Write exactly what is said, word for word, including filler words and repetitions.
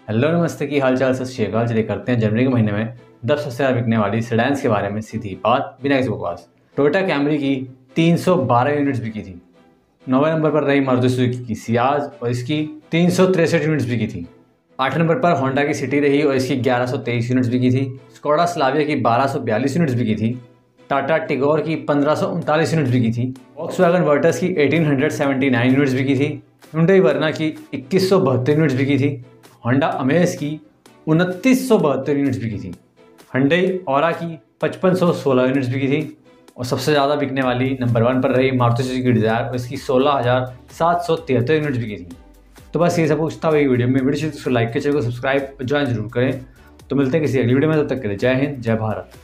Hello नमस्ते की हाल चाल सत श्री अकाल। चलिए करते हैं जनवरी के महीने में दस सबसे ज़्यादा बिकने वाली सेडान्स के बारे में सीधी बात बिना किसी बकवास। टोयोटा कैमरी की तीन सौ बारह यूनिट्स बिकी थी। नौवें नंबर पर रही मारुति सुजुकी की सियाज और इसकी तीन सौ तिरसठ यूनिट्स बिकी थी। आठवें नंबर पर होंडा की सिटी रही और इसकी ग्यारह सौ तेईस यूनिट्स बिकी थी। स्कोडा स्लाविया की बारह सौ बयालीस यूनिट्स बिकी थी। टाटा टिगोर की पंद्रह सौ उनतालीस यूनिट्स बिकी थी। वॉक्सवैगन वर्टस की अठारह सौ उन्यासी यूनिट्स बिकी थी। हुंडई वर्ना की इक्कीस सौ बहत्तर यूनिट्स बिकी थी। होंडा अमेज की उनतीस सौ बहत्तर यूनिट्स बिकी थी। हुंडई ऑरा की पचपन सौ सोलह यूनिट्स बिकी थी। और सबसे ज़्यादा बिकने वाली नंबर वन पर रही मारुति सुजुकी डिज़ायर और इसकी सोलह हज़ार सात सौ तिहत्तर यूनिट्स बिकी थी। तो बस ये सब पूछता हुआ वीडियो में वीडियो तो लाइक के चैनल को सब्सक्राइब और ज्वाइन जरूर करें। तो मिलते हैं किसी अगली वीडियो में, तब तक के लिए जय हिंद जय भारत।